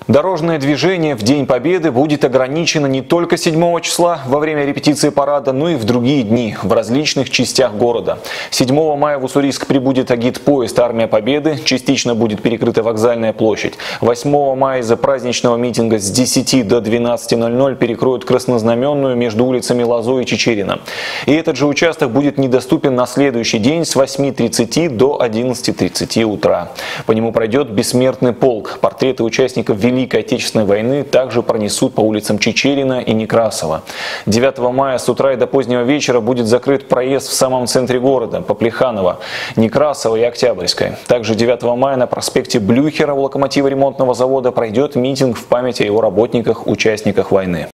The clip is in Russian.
Дорожное движение в День Победы будет ограничено не только 7 числа во время репетиции парада, но и в другие дни в различных частях города. 7 мая в Уссурийск прибудет агитпоезд «Армия Победы», частично будет перекрыта Вокзальная площадь. 8 мая из-за праздничного митинга с 10 до 12:00 перекроют Краснознаменную между улицами Лозой и Чичерина. И этот же участок будет недоступен на следующий день с 8:30 до 11:30 утра. По нему пройдет бессмертный полк. Портреты участников Великой Отечественной войны также пронесут по улицам Чичерина и Некрасова. 9 мая с утра и до позднего вечера будет закрыт проезд в самом центре города по Плеханово, Некрасова и Октябрьской. Также 9 мая на проспекте Блюхера у локомотива ремонтного завода пройдет митинг в память о его работниках, участниках войны.